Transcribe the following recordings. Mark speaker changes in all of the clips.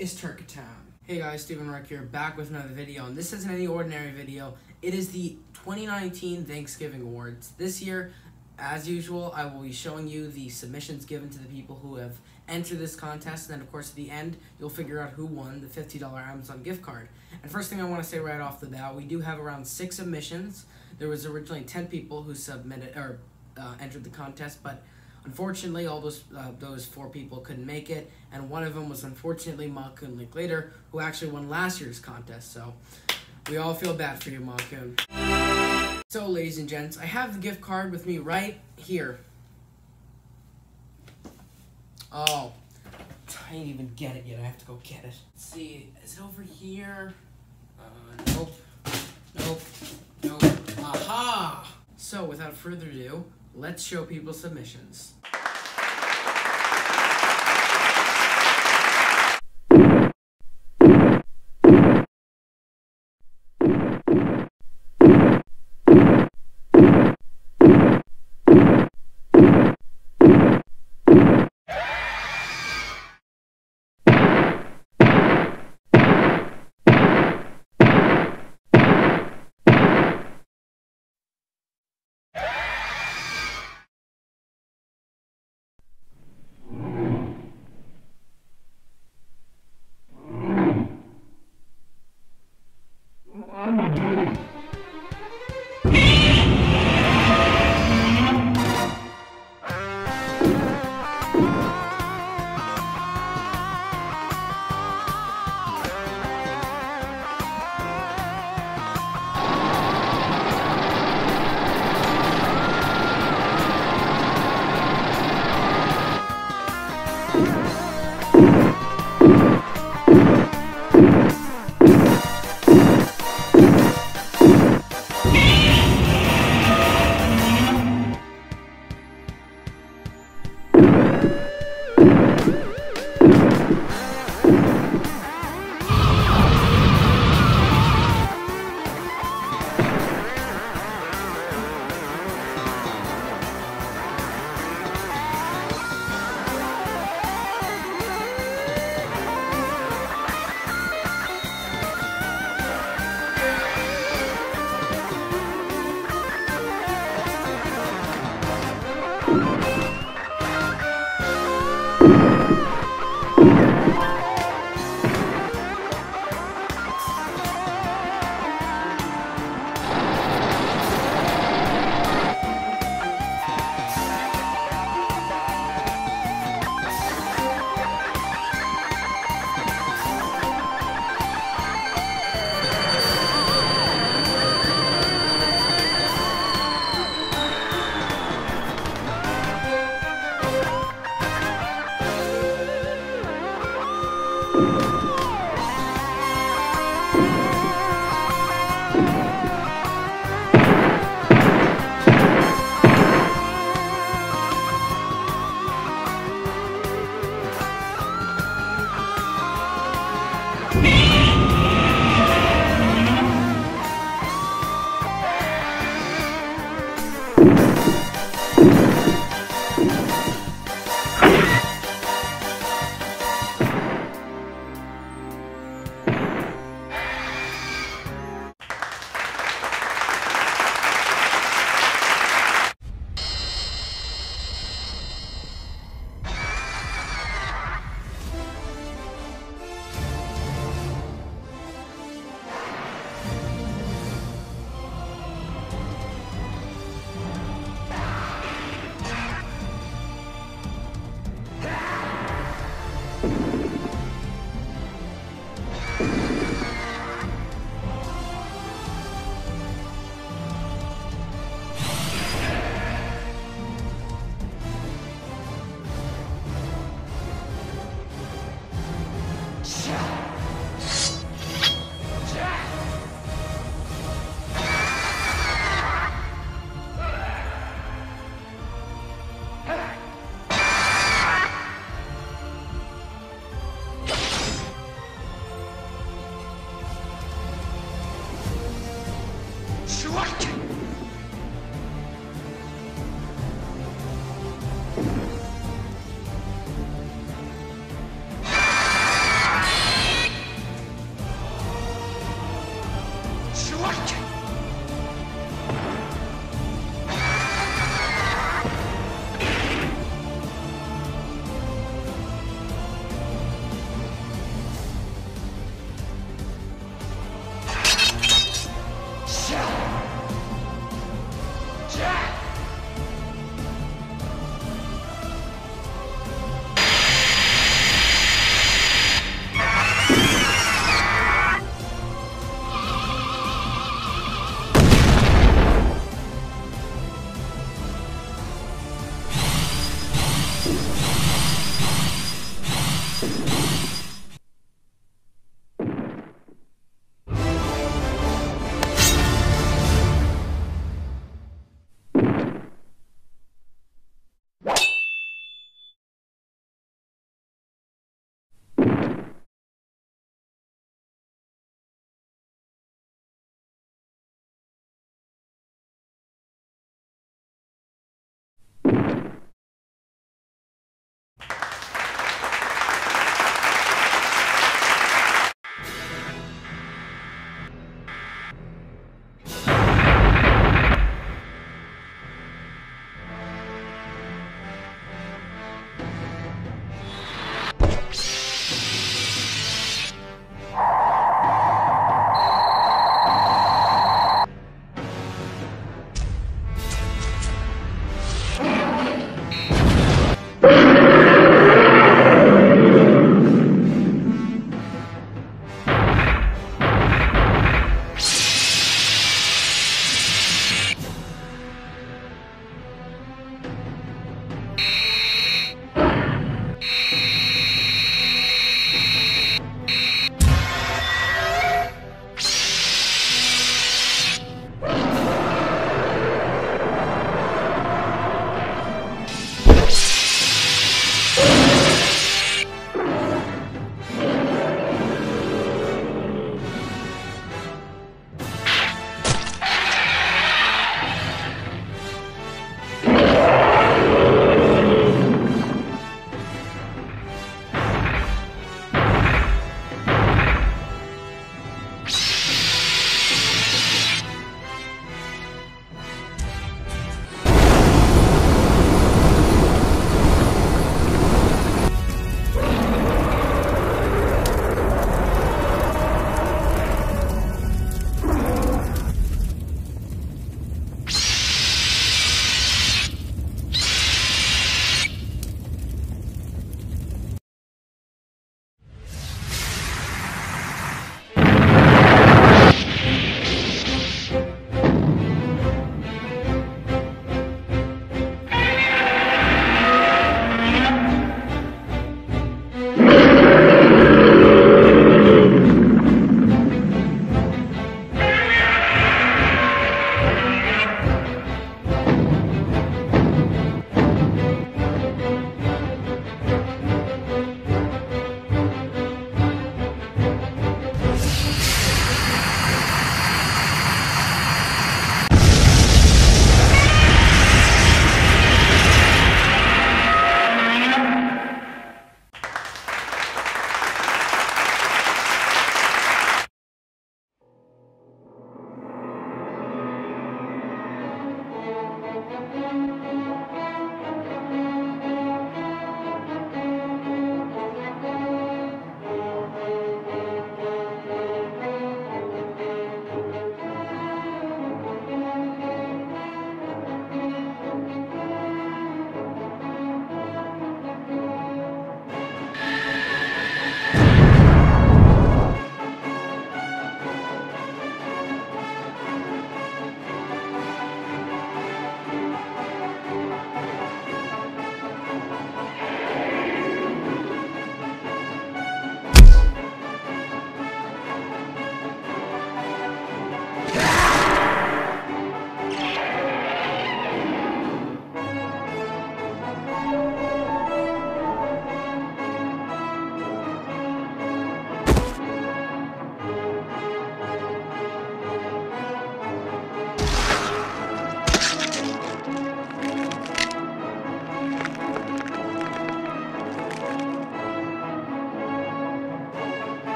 Speaker 1: It's Turkatown. Hey guys, Steven Rick here, back with another video, and this isn't any ordinary video. It is the 2019 Thanksgiving Awards. This year, as usual, I will be showing you the submissions given to the people who have entered this contest, and then of course at the end, you'll figure out who won the $50 Amazon gift card. And first thing I want to say right off the bat, we do have around 6 submissions. There was originally 10 people who submitted or entered the contest, but unfortunately, all those 4 people couldn't make it, and one of them was unfortunately Makun Linklater, who actually won last year's contest, so we all feel bad for you, Makun. So, ladies and gents, I have the gift card with me right here. Oh, I didn't even get it yet. I have to go get it. Let's see, is it over here? Nope. Nope. Aha! So, without further ado, let's show people submissions.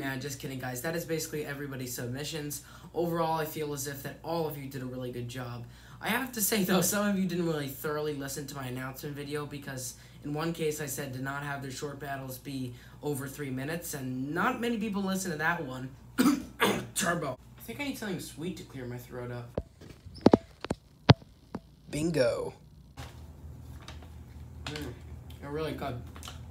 Speaker 1: man, just kidding, guys. That is basically everybody's submissions. Overall, I feel as if that all of you did a really good job. I have to say, though, some of you didn't really thoroughly listen to my announcement video because in one case I said to not have their short battles be over 3 minutes, and not many people listened to that one. Turbo. I think I need something sweet to clear my throat up. Bingo. They're really good.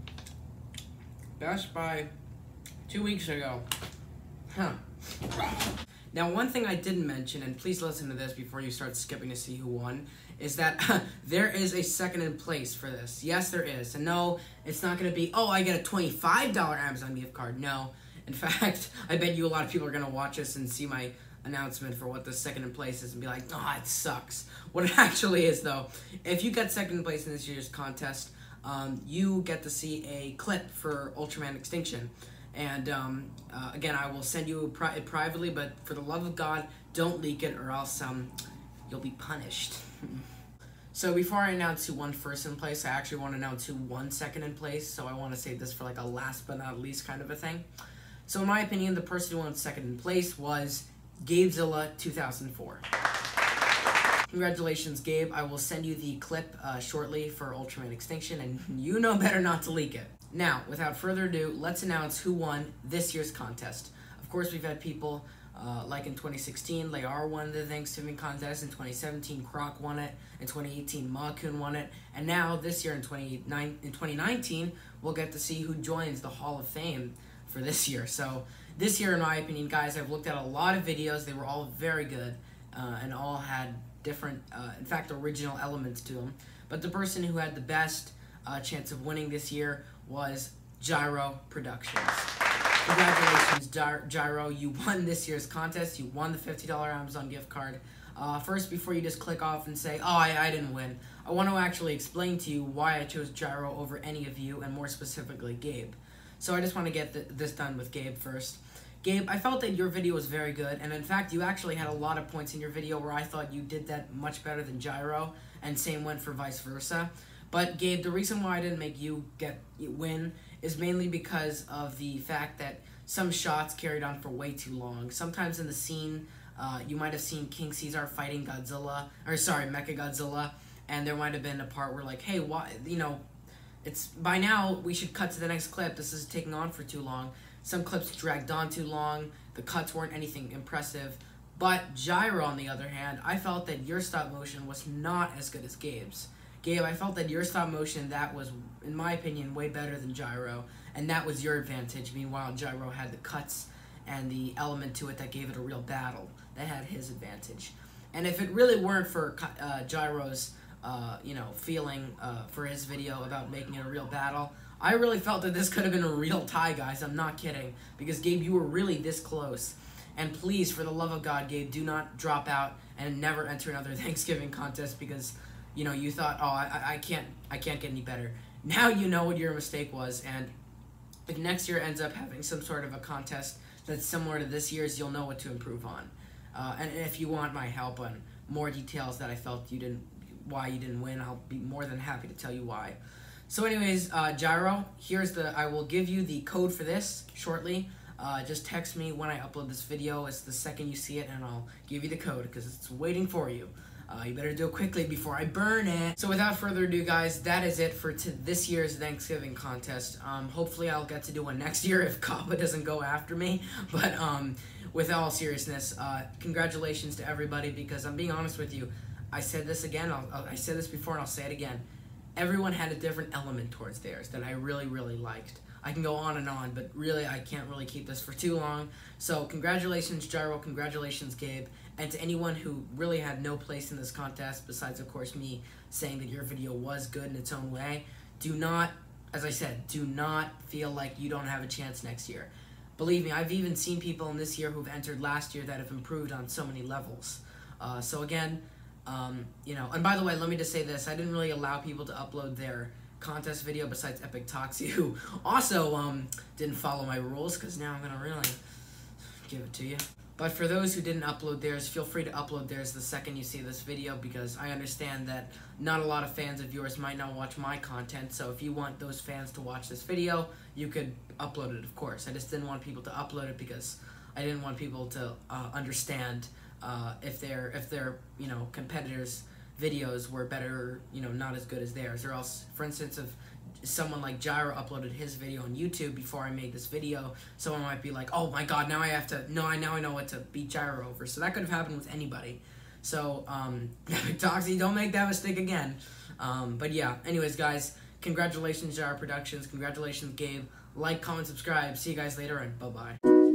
Speaker 1: Best Buy 2 weeks ago. Huh. Now, one thing I didn't mention, and please listen to this before you start skipping to see who won, is that there is a second in place for this. Yes, there is. And no, it's not going to be, oh, I get a $25 Amazon gift card. No. In fact, I bet you a lot of people are going to watch this and see my announcement for what the second in place is and be like, oh, it sucks. What it actually is, though, if you get second in place in this year's contest, you get to see a clip for Ultraman Extinction. And again, I will send you it privately, but for the love of God, don't leak it or else you'll be punished. So before I announce who won first in place, I actually want to announce who won second in place. So I want to save this for like a last but not least kind of a thing. So in my opinion, the person who won second in place was Gabezilla 2004. Congratulations, Gabe. I will send you the clip shortly for Ultraman Extinction, and you know better not to leak it. Now, without further ado, let's announce who won this year's contest. Of course, we've had people like in 2016, Layar won the Thanksgiving contest. In 2017, Croc won it. In 2018, Makun won it. And now, this year in 2019, we'll get to see who joins the Hall of Fame for this year. So, this year, in my opinion, guys, I've looked at a lot of videos. They were all very good and all had different, in fact, original elements to them. But the person who had the best chance of winning this year was Gyro Productions. Congratulations, Gyro. You won this year's contest. You won the $50 Amazon gift card. First, before you just click off and say, oh, I didn't win, I want to actually explain to you why I chose Gyro over any of you, and more specifically, Gabe. So I just want to get this done with Gabe first. Gabe, I felt that your video was very good, and in fact, you actually had a lot of points in your video where I thought you did that much better than Gyro, and same went for vice versa. But Gabe, the reason why I didn't make you win is mainly because of the fact that some shots carried on for way too long. Sometimes in the scene, you might have seen King Caesar fighting Mechagodzilla, and there might have been a part where like, hey, why, it's by now we should cut to the next clip. This is taking on for too long. Some clips dragged on too long. The cuts weren't anything impressive. But Gyro, on the other hand, I felt that your stop motion was not as good as Gabe's. Gabe, I felt that your stop motion, that was, in my opinion, way better than Gyro, and that was your advantage. Meanwhile, Gyro had the cuts and the element to it that gave it a real battle. That had his advantage. And if it really weren't for Gyro's, feeling for his video about making it a real battle, I really felt that this could have been a real tie, guys. I'm not kidding. Because, Gabe, you were really this close. And please, for the love of God, Gabe, do not drop out and never enter another Thanksgiving contest because, you thought, oh, I can't get any better. Now you know what your mistake was, and if next year ends up having some sort of a contest that's similar to this year's, you'll know what to improve on. And if you want my help on more details that I felt why you didn't win, I'll be more than happy to tell you why. So anyways, Gyro, I will give you the code for this shortly. Just text me when I upload this video. It's the second you see it, and I'll give you the code because it's waiting for you. You better do it quickly before I burn it. So without further ado, guys, that is it for this year's Thanksgiving contest. Hopefully I'll get to do one next year if Kappa doesn't go after me. But with all seriousness, congratulations to everybody, because I'm being honest with you. I said this again, I said this before and I'll say it again. Everyone had a different element towards theirs that I really, really liked. I can go on, but really I can't really keep this for too long. So congratulations, Gyro, congratulations, Gabe, and to anyone who really had no place in this contest, besides, of course, me saying that your video was good in its own way, do not, as I said, do not feel like you don't have a chance next year. Believe me, I've even seen people in this year who've entered last year that have improved on so many levels. So again, and by the way, let me just say this. I didn't really allow people to upload their contest video besides Epic Toxie, who also didn't follow my rules, because now I'm going to really give it to you. But for those who didn't upload theirs, feel free to upload theirs the second you see this video, because I understand that not a lot of fans of yours might not watch my content, so if you want those fans to watch this video, you could upload it, of course. I just didn't want people to upload it because I didn't want people to understand if their competitors' videos were better, not as good as theirs, or else, for instance, if someone like Gyro uploaded his video on YouTube before I made this video, someone might be like, oh my god, now I know what to beat Gyro over. So that could have happened with anybody. So, Toxie, don't make that mistake again. But yeah, anyways, guys, congratulations, Gyro Productions. Congratulations, Gabe. Like, comment, subscribe. See you guys later, and bye-bye.